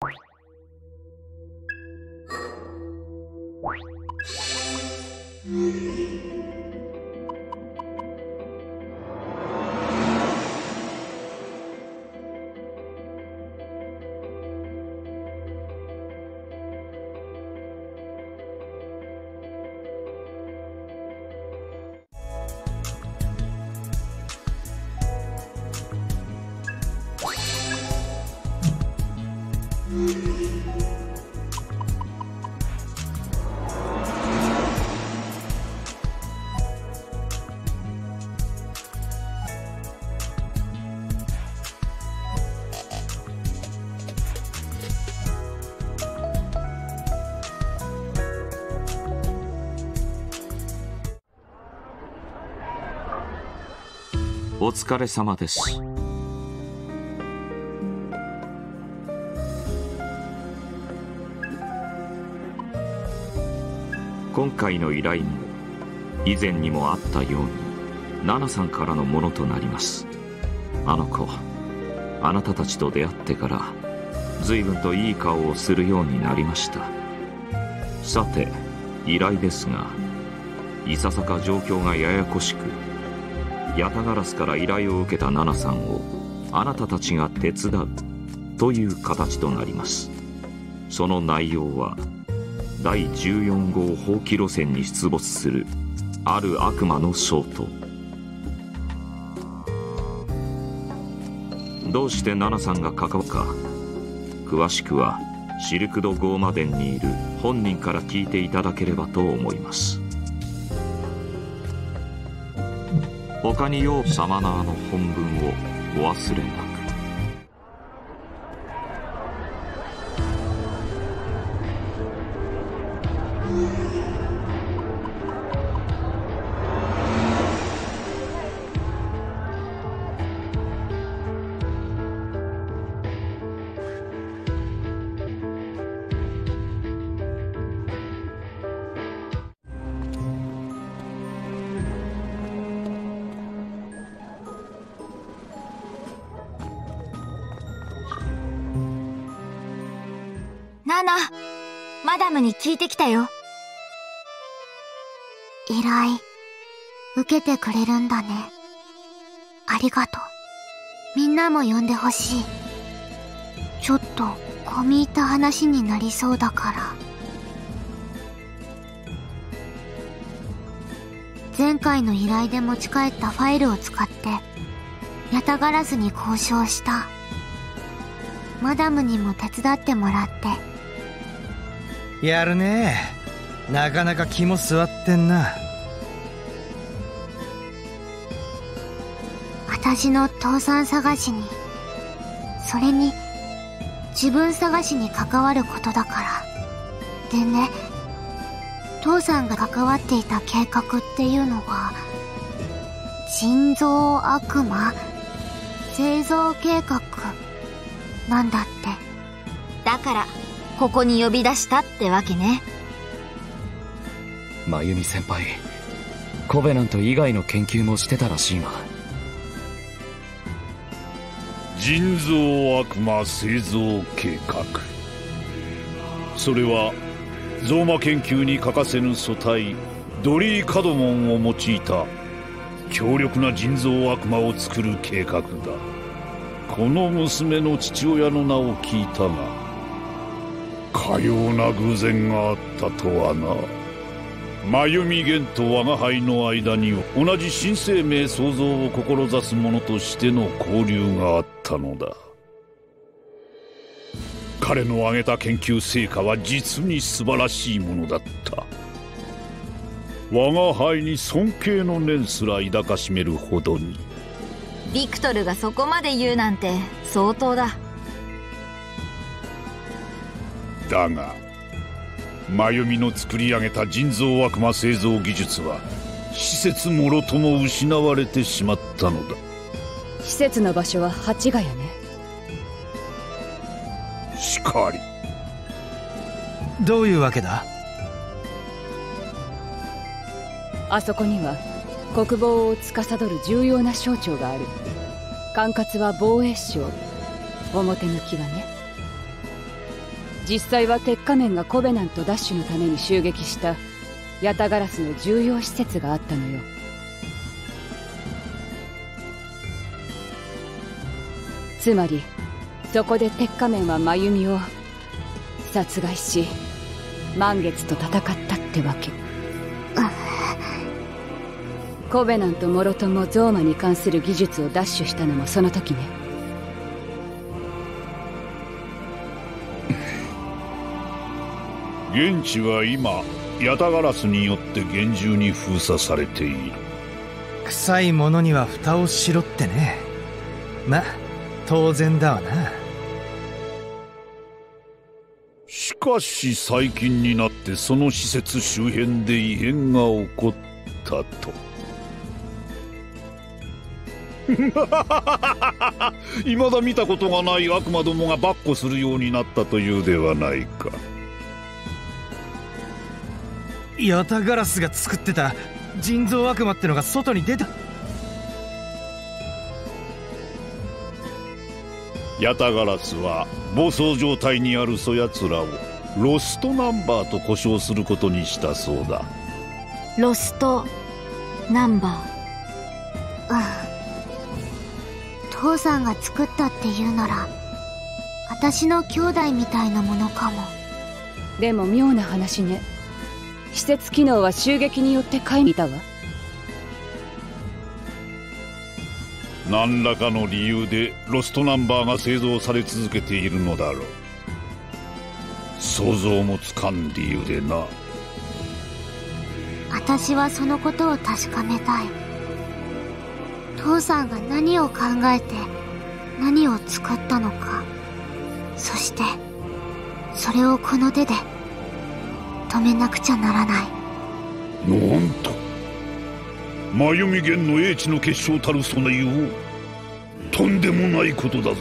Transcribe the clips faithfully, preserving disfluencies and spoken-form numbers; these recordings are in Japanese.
お疲れ様です。今回の依頼も以前にもあったようにナナさんからのものとなります。あの子、あなたたちと出会ってから随分といい顔をするようになりました。さて依頼ですが、いささか状況がややこしく、ヤタガラスから依頼を受けたナナさんをあなたたちが手伝うという形となります。その内容はだいじゅうよん号放棄路線に出没するある悪魔の衝突。どうしてナナさんが関わるか、詳しくはシルク・ド・ゴーマ殿にいる本人から聞いていただければと思います。他にようサマナーの本文をお忘れなく。 ナナ、マダムに聞いてきたよ。 依頼、受けてくれるんだね。ありがとう。みんなも呼んでほしい。ちょっと込み入った話になりそうだから。前回の依頼で持ち帰ったファイルを使ってヤタガラスに交渉した。マダムにも手伝ってもらって。 やるねえ。なかなか気も据わってんな。 私の父さん探しに、それに自分探しに関わることだから。でね、父さんが関わっていた計画っていうのが人造悪魔製造計画なんだって。 だからここに呼び出したってわけね。 真由美先輩、コベナント以外の研究もしてたらしいが。 人造悪魔製造計画、それはゾーマ研究に欠かせぬ素体ドリー・カドモンを用いた強力な人造悪魔を作る計画だ。この娘の父親の名を聞いたが、かような偶然があったとはな。真由美玄と我が輩の間に同じ新生命創造を志す者としての交流があったのだ。彼の挙げた研究成果は実に素晴らしいものだった。我が輩に尊敬の念すら抱かしめるほどに。 ビクトルがそこまで言うなんて相当だ。 だが真由美の作り上げた人造悪魔製造技術は施設もろとも失われてしまったのだ。 施設の場所は八ヶ谷ね。 しかり。 どういうわけだ？ あそこには国防を司る重要な省庁がある。管轄は防衛省。表向きはね。 実際は鉄仮面がコベナント奪取のために襲撃したヤタガラスの重要施設があったのよ。つまりそこで鉄仮面は真由美を殺害し満月と戦ったってわけ。コベナントもろともゾーマに関する技術を奪取したのもその時ね。 現地は今ヤタガラスによって厳重に封鎖されている。 臭いものには蓋をしろってね。ま、当然だわな。 しかし最近になってその施設周辺で異変が起こったと。未だ見たことがない悪魔どもが跋扈するようになったというではないか。 ヤタガラスが作ってた人造悪魔ってのが外に出た。 ヤタガラスは暴走状態にあるそやつらをロストナンバーと呼称することにしたそうだ。 ロストナンバー。 うん。父さんが作ったって言うなら私の兄弟みたいなものかも。 でも妙な話ね。施設機能は襲撃によって壊滅したわ。 何らかの理由でロストナンバーが製造され続けているのだろう。想像もつかん理由でな。 私はそのことを確かめたい。父さんが何を考えて何を作ったのか、そしてそれをこの手で止めなくちゃならない。 なんと真由美源の英知の結晶たるその言うとんでもないことだぞ。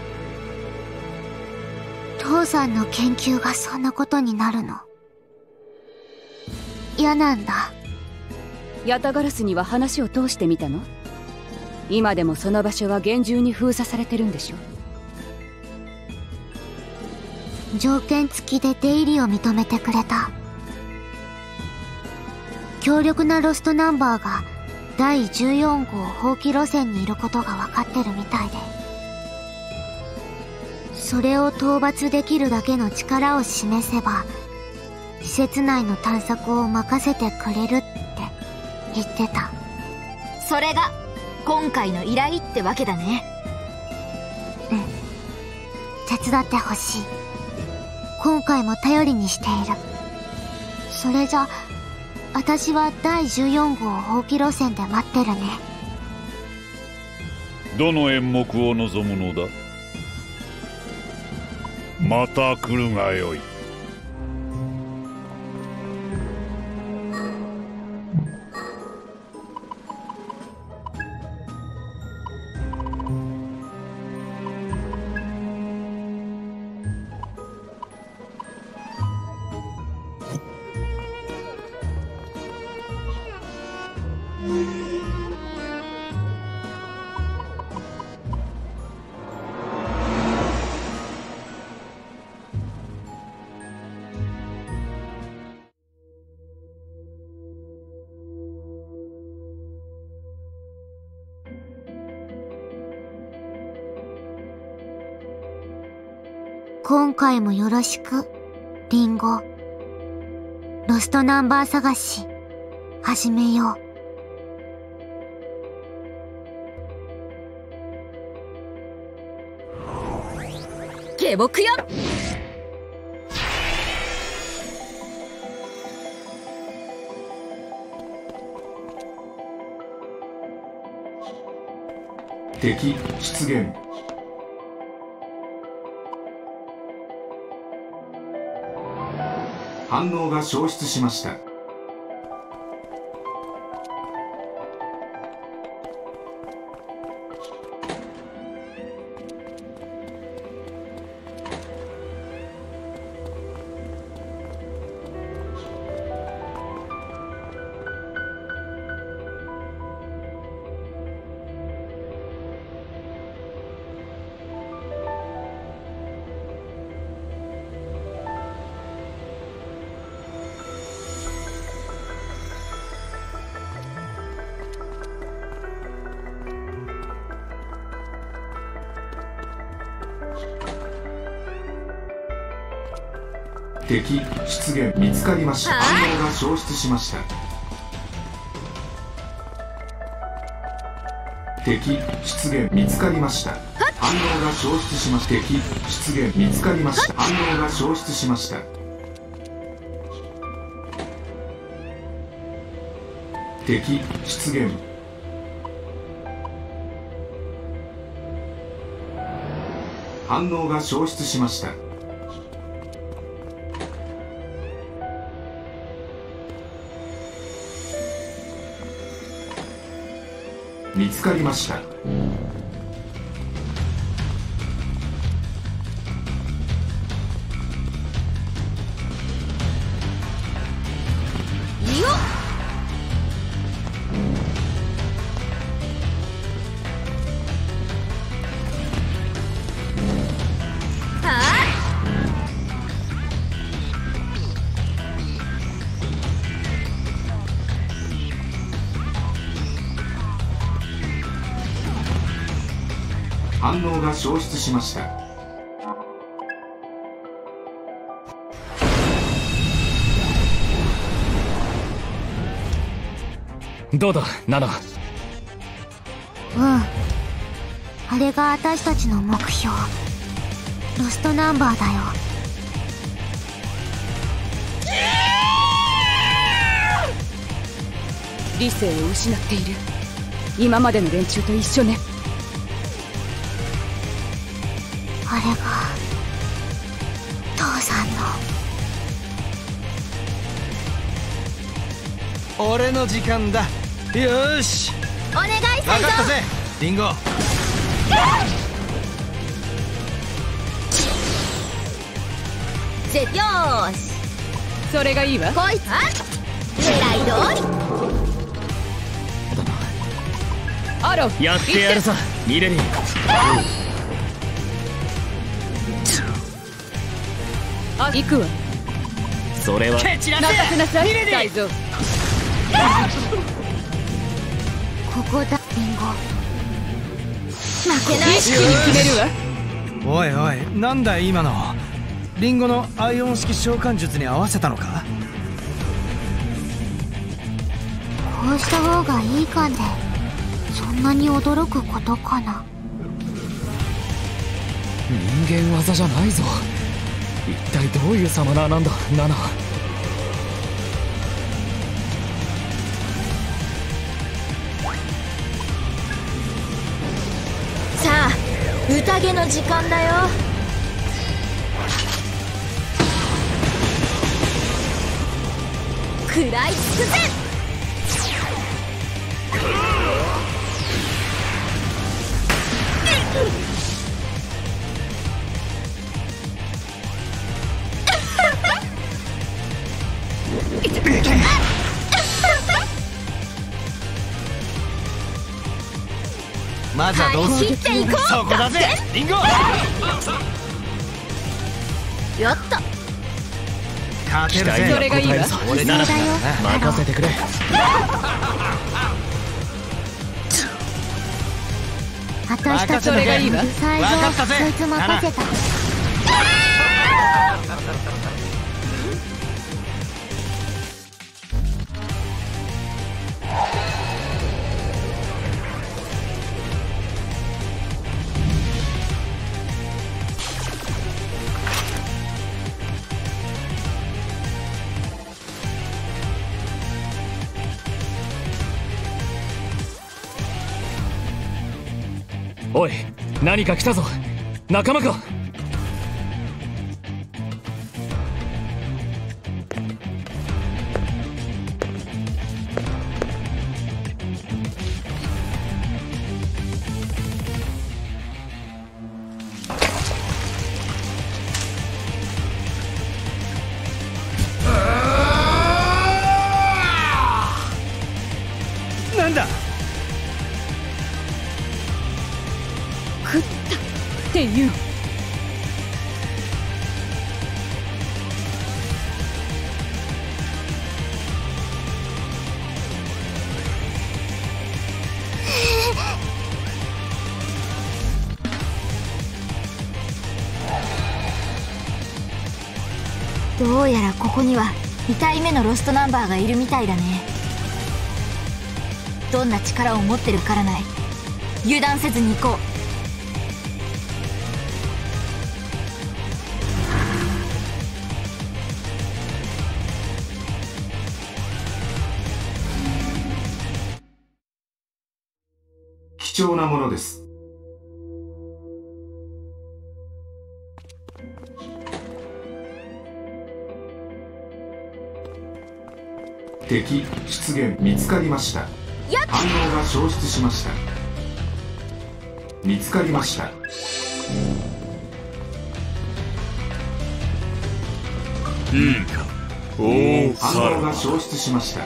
父さんの研究がそんなことになるの嫌なんだ。 ヤタガラスには話を通してみたの？今でもその場所は厳重に封鎖されてるんでしょ？ 条件付きで出入りを認めてくれた。強力なロストナンバーがだいじゅうよんごう放棄路線にいることが分かってるみたいで、それを討伐できるだけの力を示せば施設内の探索を任せてくれるって言ってた。 それが今回の依頼ってわけだね。 うん、手伝ってほしい。今回も頼りにしている。それじゃ私はだいじゅうよんごう放棄路線で待ってるね。 どの演目を望むのだ？また来るがよい。 今回もよろしく、リンゴ。ロストナンバー探し、始めよう。 下僕よ。 敵出現。反応が消失しました。 敵出現見つかりました。反応が消失しました。敵出現見つかりました。反応が消失しました。敵出現見つかりました。反応が消失しました。敵出現反応が消失しました。見つかりました。 いよっ。反応が消失しました。 どうだナナ。 うん、あれが私たちの目標、ロストナンバーだよ。 理性を失っている。今までの連中と一緒ね。 あれが父さんの。 俺の時間だ。よーし、 お願い分かったぜリンゴ。 ぜよーし、 それがいいわ。 こいつ狙い通り。 アロやってやるさミレリン。 あ、行くわ。 それは任せなさい大蔵。 ここだリンゴ。 負けない。 意識に決めるわ。 おいおい、なんだ今の。リンゴのアイオン式召喚術に合わせたのか。 こうした方がいいかね。そんなに驚くことかな。 人間技じゃないぞ。一体どういうサマナーなんだナナ。 さあ宴の時間だよ。食らいつくぜ。 まずはどう張り切っていこう。 そこだぜリンゴ。 よっと。 勝てるぜ。 それがいいわ。 俺なら任せてくれ。 私たちのがいいわ。 最後そいつ任せた。 おい何か来たぞ仲間か。 なんだ。 食ったっていう。 どうやらここにはに体目のロストナンバーがいるみたいだね。どんな力を持ってるからない。油断せずに行こう。 貴重なものです。敵出現見つかりました。反応が消失しました。見つかりました。 いいか、おお、 反応が消失しました。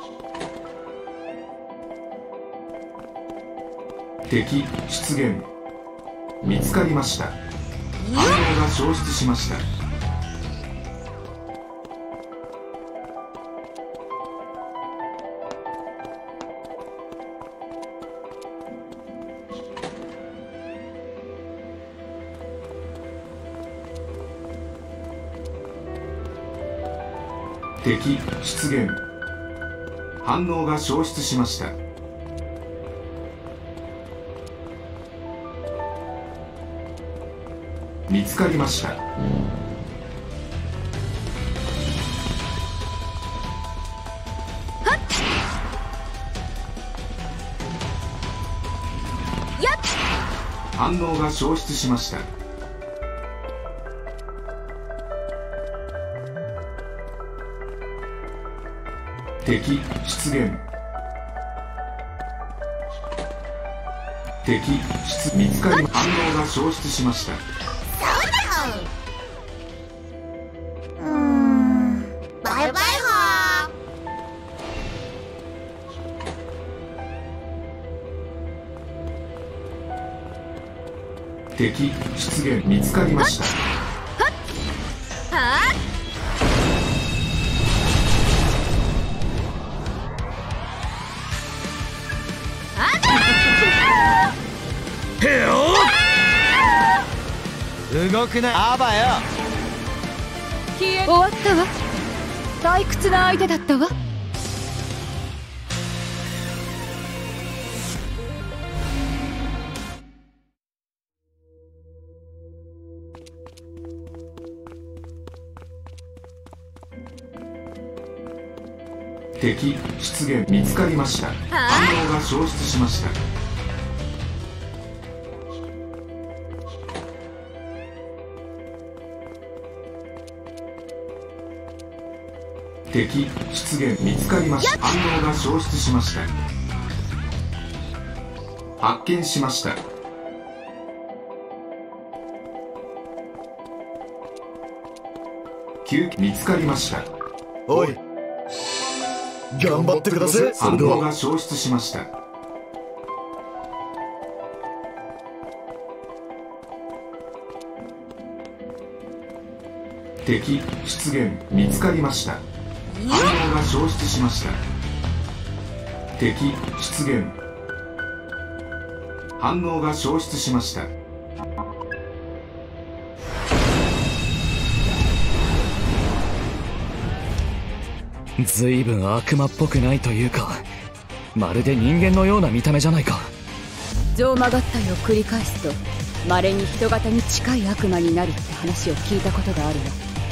敵出現見つかりました。反応が消失しました。敵出現反応が消失しました。見つかりました。反応が消失しました。敵出現敵出見つかり反応が消失しました。 うーん、バイバイはー。敵出現見つかりました。 はあ。 動くな、あばよ。 消え終わったわ。退屈な相手だったわ。 敵出現見つかりました。反応が消失しました。敵出現見つかりました。反応が消失しました。発見しました。救見つかりました。 おい、頑張ってください。 反応が消失しました。敵出現見つかりました。反応が消失しました。敵出現反応が消失しました。 ずいぶん悪魔っぽくないというか、まるで人間のような見た目じゃないか。 ゾウマ合体を繰り返すと稀に人型に近い悪魔になるって話を聞いたことがあるわ。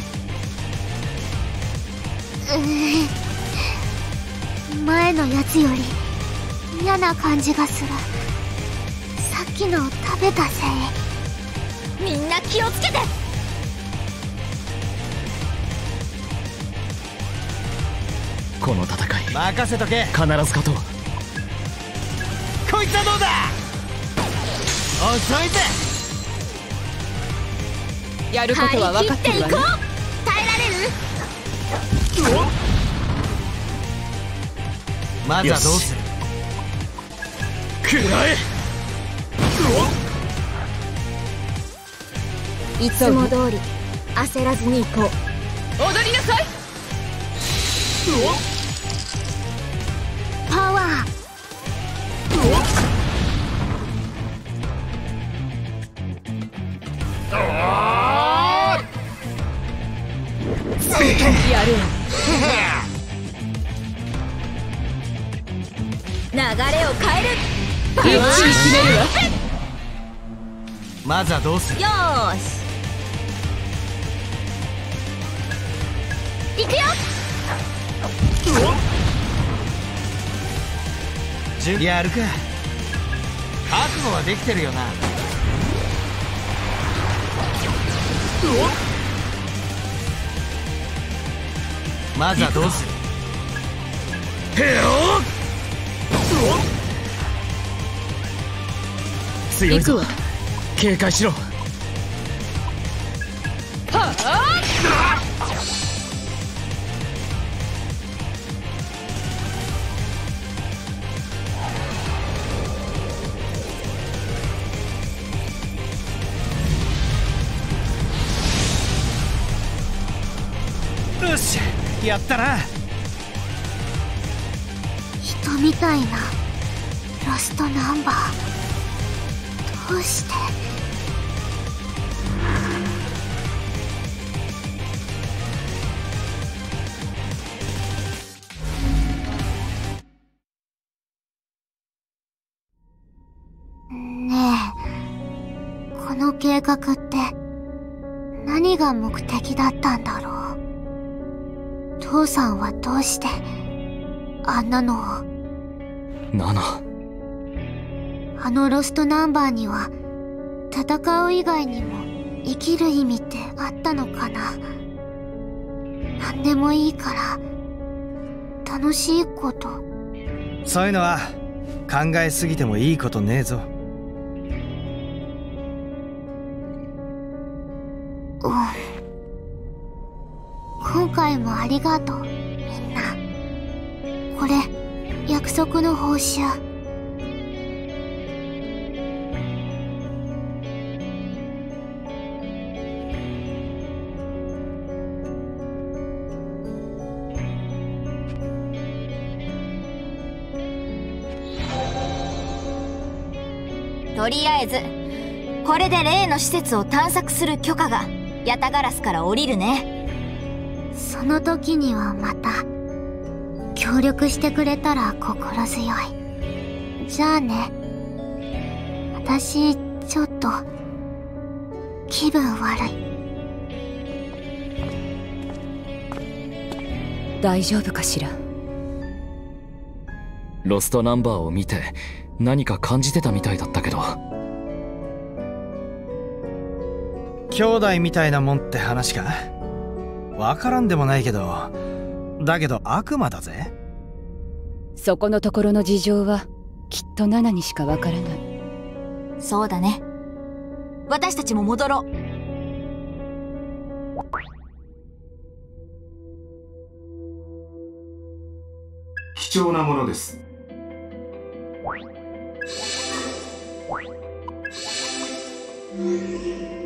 うーん、前のやつより嫌な感じがする。さっきの食べたせい。みんな気をつけて。 この戦い任せとけ。 必ず勝とう。 こいつはどうだ。遅いぜ。 やることは分かってるわね。 耐えられる？ まずはどうする？ 食らえ。 いつも通り焦らずに行こう。 踊りなさい。 パワー。 やるわ。 流れを変える。 一気に決めるわ。 まずはどうする？ よーし、行くよ。 準備やるか。覚悟はできてるよな。まずはどうする？へよ強いぞ。警戒しろ。 はあ。 よし、やったな。 人みたいなロストナンバー、どうして？ねえ、この計画って何が目的だったんだろう。父さんはどうしてあんなのを。 ナナ、 あのロストナンバーには戦う以外にも生きる意味ってあったのかな。何でもいいから楽しいこと。 そういうのは考えすぎてもいいことねえぞ。 うん、今回もありがとうみんな。これ約束の報酬。 とりあえずこれで例の施設を探索する許可がヤタガラスから降りるね。 その時にはまた協力してくれたら心強い。じゃあね。私ちょっと気分悪い。 大丈夫かしら。 ロストナンバーを見て何か感じてたみたいだったけど。 兄弟みたいなもんって話か。わからんでもないけど、だけど悪魔だぜ。 そこのところの事情はきっとナナにしかわからない。 そうだね。私たちも戻ろう。 貴重なものです。 うん